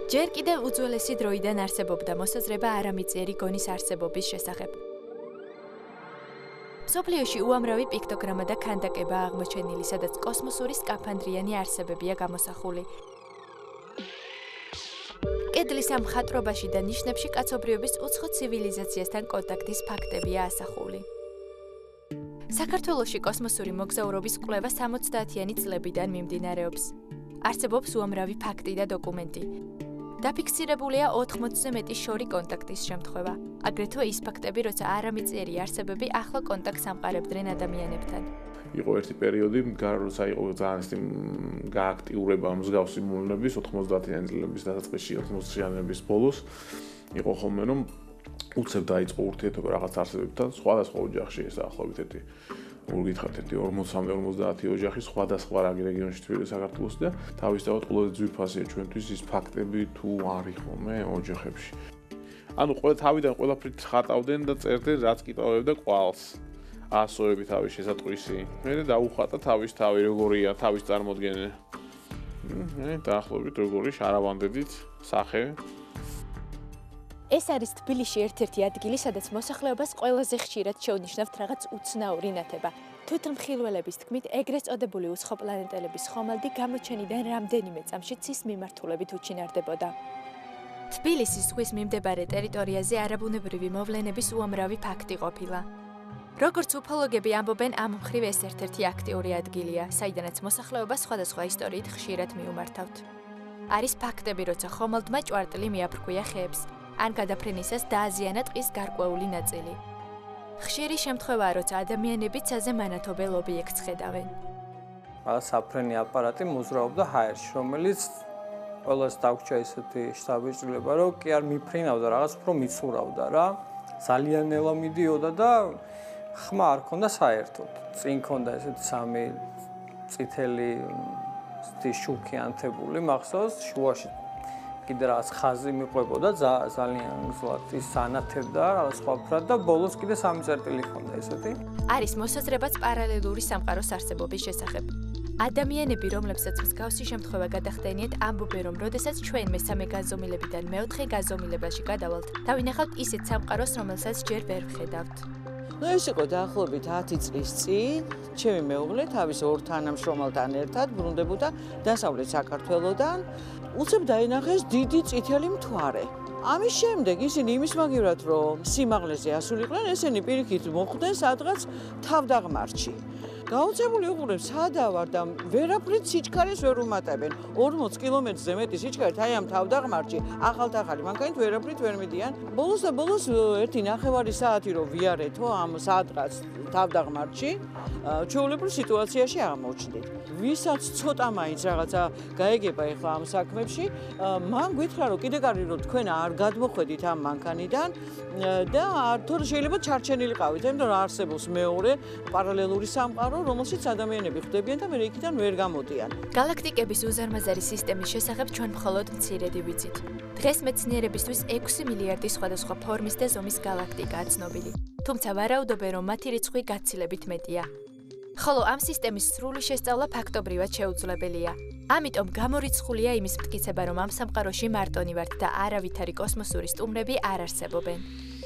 ჯერ კიდევ უძველესი დროიდან არსებობდა მოსაზრება არამიწიერი გონის არსებობის შესახებ. მსოფლიოში უამრავი პიქტოგრამა და ქანდაკებაა აღმოჩენილი, სადაც კოსმოსური სკაფანდრიანი არსებებია გამოსახული. კედლის ამ მხატვრობაში და ნიშნებში კაცობრიობის უცხო ცივილიზაციასთან კონტაქტის ფაქტებია ასახული. საქართველოში კოსმოსური მოგზაურობის კვლევა 70-იანი წლებიდან მიმდინარეობს. არსებობს უამრავი ფაქტი და დოკუმენტი. დაფიქსირებულია 80-ზე მეტი შორი კონტაქტის შემთხვევა. აგრეთვე ის ფაქტები, როცა არამიწიერი არსებები ახლა კონტაქტს ამყარებდნენ ადამიანებთან. იყო ერთი პერიოდი, როცა იყო ძალიან გააქტიურება მსგავსი მოვლენების 90-იანი წლების დასაწყისში, 90-იანების ბოლოს იყო ხოლმე, რომ უცებ დაიწყო ურთიერთობა რაღაც არსებებთან, სხვადასხვა ოჯახში ეს ახლობით ერთი 40-50 ოჯახი სხვადასხვა რეგიონში თბილისში საქართველოსი და თავისთავად ყველაზე ძვირფასია ჩვენთვის ის ფაქტები თუ არის ხოლმე ოჯახებში. ანუ თავიდან ყველაფრით ხატავდნენ და წერდნენ რაც კითხავდა კვალს. ასოები თავის შესატყვისი. მე დაუხატა თავის თავი როგორია, თავის წარმოდგენა. დაახლოებით როგორი შარავანდედით სახე. ეს არის თბილისში ერთ-ერთი ადგილი, სადაც მოსახლეობას ყველაზე ხშირად შეუნიშნავთ რაღაც უცნაური ნათება. თვითმხილველების თქმით, ეგრეთ წოდებული უცხოპლანეტელების ხომალდი გამოჩენიდან რამდენიმე წამში ცის მიმართულებით უჩინარდებოდა. თბილისის ზღვის მიმდებარე ტერიტორიაზე არაბუნებრივი მოვლენების უამრავი ფაქტი ყოფილა. როგორც უფოლოგები ამბობენ, ამ მხრივ ეს ერთ-ერთი აქტიური ადგილია, საიდანაც მოსახლეობა სხვადასხვა ისტორიით ხშირად მიუმართავთ. არის ფაქტები, როცა ხომალდმა ჭვარტლი მიაფრქვია ხეებს, ან გადაფრენისას დააზიანა ტყის გარკვეული ნაწილი. ხშირი შემთხვევაა, როცა ადამიანები ცაზე მანათობელ ობიექტს ხედავენ. საფრენი აპარატი მოძრაობდა ჰაერში, რომელიც ყველას დაგვრჩა ესეთი შთაბეჭდილება, რომ კი არ მიფრინავდა, რაღაც უფრო მიცურავდა რა. ძალიან ნელა მიდიოდა და ხმა არ ქონდა საერთოდ. წინ ქონდა ესეთი სამი წითელი შუქი ანთებული მახსოვს, შუაში კიდე რაღაც ხაზი მიყვებოდა ძალიან ზუსტად ის ანათებდა რაღაც სხვაფრად და ბოლოს კიდე სამი წერტილი ქონდა ესეთი. არის მოსაზრებაც პარალელური სამყაროს არსებობის შესახებ. ადამიანები, რომლებსაც მსგავსი შემთხვევა გადახდენიათ, ამბობენ, რომ როდესაც ჩვენ მესამე გაზომილებიდან მეოთხე გაზომილებაში გადავალთ, დავინახავთ ისეთ სამყაროს, რომელსაც ჯერ ვერ ვხედავთ. ეს იყო დაახლოებით 10 წლის წინ, ჩემი მეუღლე თავის ორ თანამშრომელთან ერთად ბრუნდებოდა დასავლეთ საქართველოდან. უცებ დაინახეს დიდი წითელი მთვარე. ამის შემდეგ ისინი იმის მაგივრად, რომ სიმაღლეზე ასულიყვნენ, ესენი პირიქით მოხვდნენ სადღაც თავდაღმართში. გაუცებული უყურებს სადა ვარ და ვერაფრით სიჩქარეს ვერ უმატებენ. 40 კილომეტრზე მეტი სიჩქარით აი ამ თავდაღმართში ახალ-ახალი მანქანით ვერაფრით ვერ მიდიან. ბოლოს და ბოლოს ერთი ნახევარი საათი რომ ვიარეთო ამ სადღაც თავდაღმართში, ჩვეულებრივ სიტუაციაში აღმოჩნდით. ვისაც ცოტა მაინც რაღაცა გაეგება ეხლა ამ საქმებში, მან გითხრა რომ კიდე კარგი რომ თქვენ არ გადმოხვედით ამ მანქანიდან და თორე შეიძლება ჩარჩენილიყავით, იმიტომ რომ არსებობს მეორე პარალელური სამყარო, რომელშიც ადამიანები ხვდებიან და მე იქიდან ვერ გამოდიან. გალაქტიკების უზარმაზარი სისტემის შესახებ ჩვენ მხოლოდ მცირედი ვიცით. დღეს მეცნიერებისთვის 6 მილიარდი სხვადასხვა ფორმის და ზომის გალაქტიკაა ცნობილი. თუმცა ვარაუდობენ, რომ მათი რიცხვი გაცილებით მეტია. ხოლო ამ სისტემის სრული შესწავლა ფაქტობრივად შეუძლებელია. ამიტომ გამორიცხულია იმის მტკიცება, რომ ამ სამყაროში მარტონი ვართ და არავითარი კოსმოსური სტუმრები არ არსებობენ.